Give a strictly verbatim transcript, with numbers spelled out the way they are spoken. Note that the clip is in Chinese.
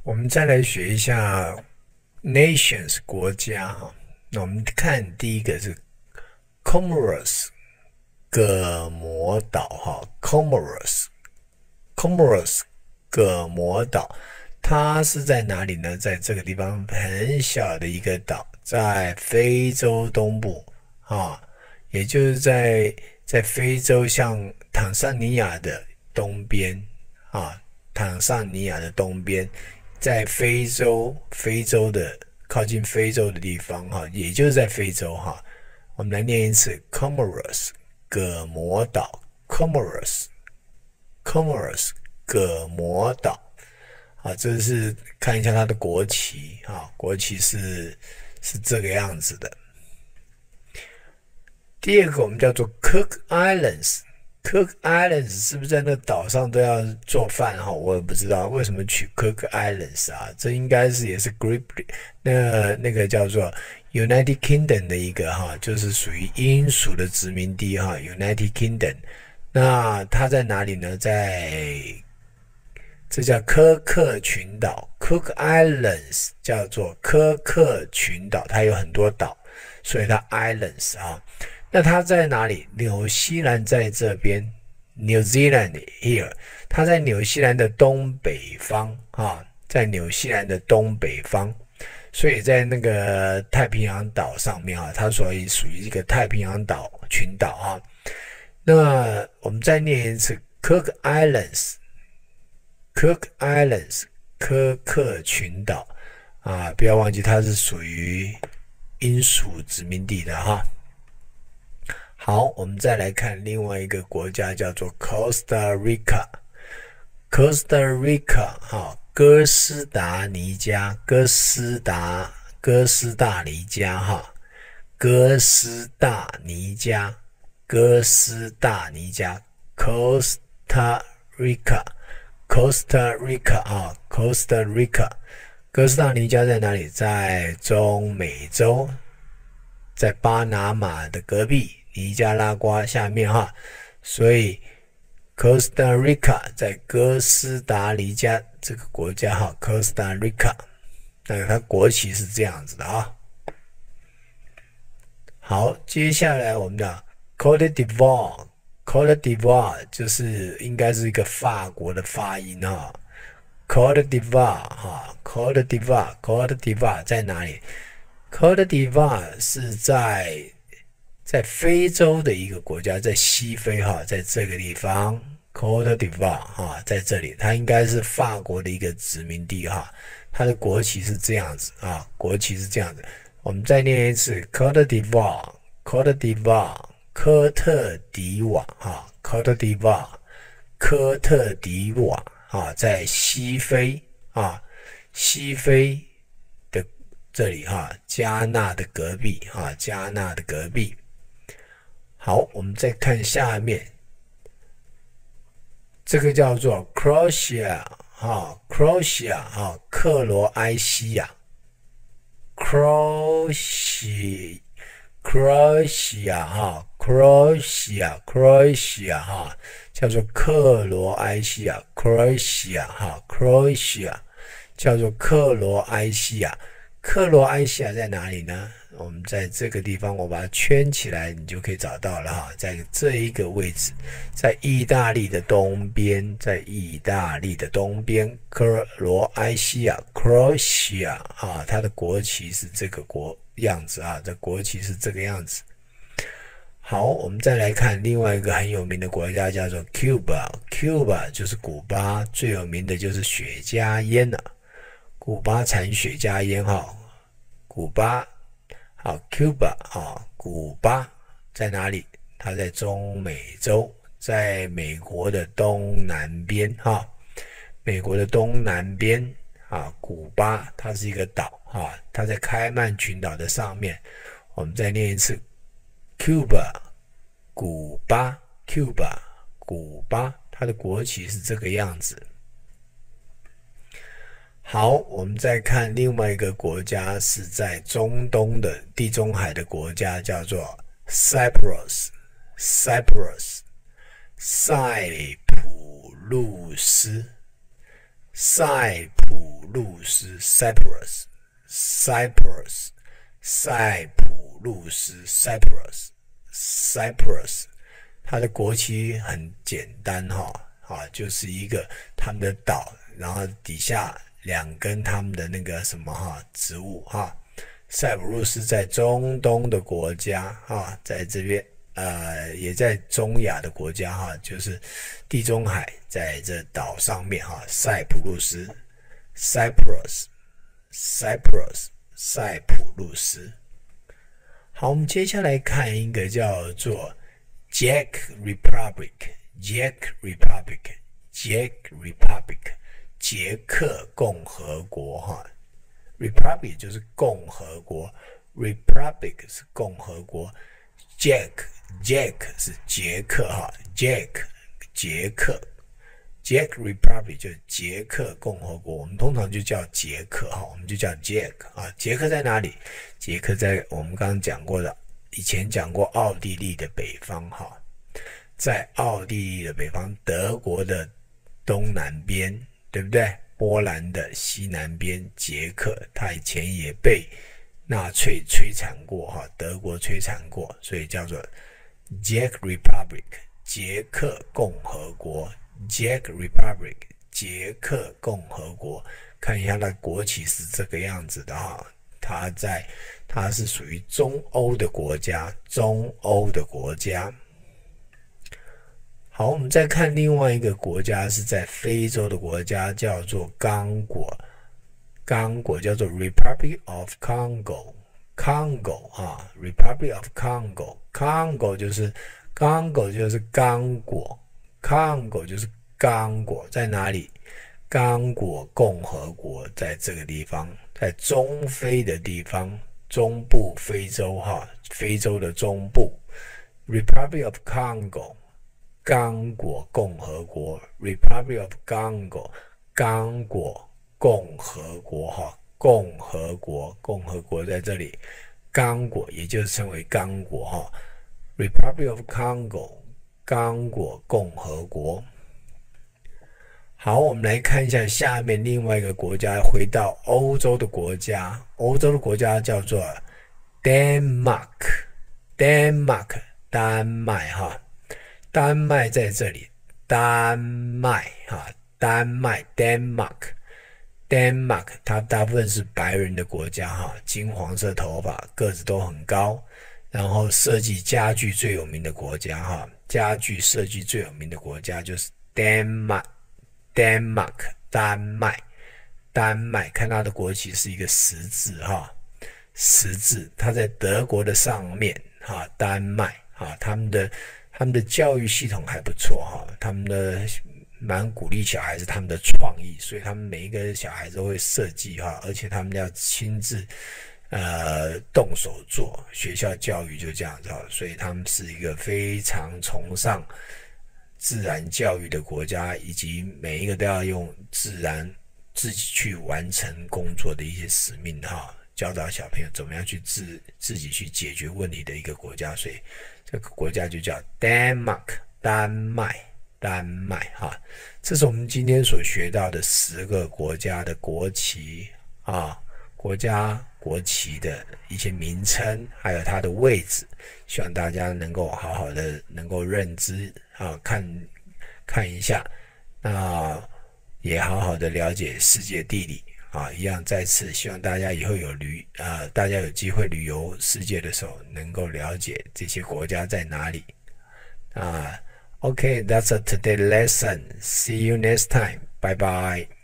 我们再来学一下 nations 国家哈。那我们看第一个是 Comoros 葛摩岛哈 ，Comoros Comoros 葛摩岛，它是在哪里呢？在这个地方很小的一个岛，在非洲东部啊，也就是在在非洲像坦桑尼亚的东边啊，坦桑尼亚的东边。在非洲，非洲的靠近非洲的地方哈，也就是在非洲哈。我们来念一次 ，Comoros 葛摩岛 ，Comoros Comoros 葛摩岛啊，这是看一下它的国旗啊，国旗是是这个样子的。第二个我们叫做 Cook Islands。Cook Islands 是不是在那岛上都要做饭哈？我也不知道为什么取 Cook Islands 啊，这应该是也是 Great 那那个叫做 United Kingdom 的一个哈，就是属于英属的殖民地哈 ，United Kingdom。那它在哪里呢？在这叫科克群岛 ，Cook Islands 叫做科克群岛，它有很多岛，所以它 Islands 啊。那它在哪里？纽西兰在这边 ，New Zealand here， 它在纽西兰的东北方啊，在纽西兰的东北方，所以在那个太平洋岛上面啊，它所以属于一个太平洋岛群岛啊。那我们再念一次 Cook Islands，Cook Islands， 科克群岛啊，不要忘记它是属于英属殖民地的哈。好，我们再来看另外一个国家，叫做 Costa Rica。Costa Rica 哈，哥斯达黎加，哥斯达哥斯达黎加哈，哥斯达黎加，哥斯达黎加 ，Costa Rica，Costa Rica 啊 ，Costa Rica， 哥斯达黎加在哪里？在中美洲，在巴拿马的隔壁。尼加拉瓜下面哈，所以 Costa Rica 在哥斯达黎加这个国家哈 ，Costa Rica， 那它国旗是这样子的啊。好，接下来我们讲 Côte d'Ivoire，Côte d'Ivoire 就是应该是一个法国的发音哈 ，Côte d'Ivoire 哈 ，Côte d'Ivoire，Côte d'Ivoire 在哪里 ？Côte d'Ivoire 是在在非洲的一个国家，在西非哈，在这个地方 ，Côte d'Ivoire 哈，在这里，它应该是法国的一个殖民地哈，它的国旗是这样子啊，国旗是这样子。我们再念一次 ，Côte d'Ivoire，Côte d'Ivoire， 科特迪瓦哈 ，Côte d'Ivoire， 科特迪瓦啊，在西非啊，西非的这里哈，加纳的隔壁啊，加纳的隔壁。好，我们再看下面，这个叫做 Croatia 哈 ，Croatia 哈，克罗埃西亚 ，Croatia Croatia 哈 ，Croatia Croatia 哈，叫做克罗埃西亚 ，Croatia 哈 ，Croatia 叫做克罗埃西亚，克罗埃西亚在哪里呢？我们在这个地方，我把它圈起来，你就可以找到了哈。在这一个位置，在意大利的东边，在意大利的东边，克罗埃西亚 （Croatia） 啊，它的国旗是这个国样子啊，这国旗是这个样子。好，我们再来看另外一个很有名的国家，叫做 Cuba。Cuba 就是古巴，最有名的就是雪茄烟了、啊。古巴产雪茄烟哈，古巴。好 ，Cuba 啊，古巴在哪里？它在中美洲，在美国的东南边哈，美国的东南边啊，古巴它是一个岛啊，它在开曼群岛的上面。我们再念一次 ，Cuba， 古巴 ，Cuba， 古巴，它的国旗是这个样子。好，我们再看另外一个国家，是在中东的地中海的国家，叫做 Cyprus。Cyprus， 塞浦路斯塞浦路斯 Cyprus Cyprus 塞浦路斯 Cyprus Cyprus 它的国旗很简单哈，啊，就是一个他们的岛，然后底下两根他们的那个什么哈植物哈。塞浦路斯在中东的国家哈，在这边呃也在中亚的国家哈，就是地中海在这岛上面哈，塞浦路斯 Cyprus Cyprus 塞浦路斯。好，我们接下来看一个叫做 Czech Republic Czech Republic Czech Republic 捷克共和国哈。Republic 就是共和国 ，Republic 是共和国 ，Czech Czech 是捷克哈 ，Czech 捷克 ，Czech Republic 就是捷克共和国，我们通常就叫捷克哈，我们就叫 Czech 啊。捷克在哪里？捷克在我们刚刚讲过的，以前讲过奥地利的北方哈，在奥地利的北方，德国的东南边，对不对？波兰的西南边，捷克，它以前也被纳粹摧残过哈，德国摧残过，所以叫做 Czech Republic 捷克共和国 Czech Republic 捷克共和国。看一下它的国旗是这个样子的哈，它在它是属于中欧的国家，中欧的国家。好，我们再看另外一个国家，是在非洲的国家，叫做刚果。刚果叫做 Republic of Congo，Congo 啊 ，Republic of Congo，Congo 就是Congo就是刚果 ，Congo 就是刚果，在哪里？刚果共和国在这个地方，在中非的地方，中部非洲哈，非洲的中部 ，Republic of Congo。刚果共和国 Republic of Congo 刚果共和国哈，共和国共和国在这里，刚果也就是称为刚果哈 Republic of Congo 刚果共和国。好，我们来看一下下面另外一个国家，回到欧洲的国家，欧洲的国家叫做 Denmark Denmark 丹麦哈。丹麦在这里，丹麦哈，丹麦 Denmark Denmark 它大部分是白人的国家哈，金黄色头发，个子都很高，然后设计家具最有名的国家哈，家具设计最有名的国家就是 Denmark Denmark 丹麦丹麦，看它的国旗是一个十字哈，十字，它在德国的上面哈，丹麦哈，他们的。他们的教育系统还不错哈，他们的蛮鼓励小孩子他们的创意，所以他们每一个小孩都会设计哈，而且他们要亲自呃动手做，学校教育就这样子哈，所以他们是一个非常崇尚自然教育的国家，以及每一个都要用自然自己去完成工作的一些使命哈，教导小朋友怎么样去自自己去解决问题的一个国家，所以。这个国家就叫 Denmark 丹麦丹麦哈，这是我们今天所学到的十个国家的国旗啊，国家国旗的一些名称，还有它的位置，希望大家能够好好的能够认知啊，看看一下，那也好好的了解世界地理。啊，一样再次希望大家以后有旅啊、呃，大家有机会旅游世界的时候，能够了解这些国家在哪里啊。OK, that's a today lesson. See you next time. Bye bye.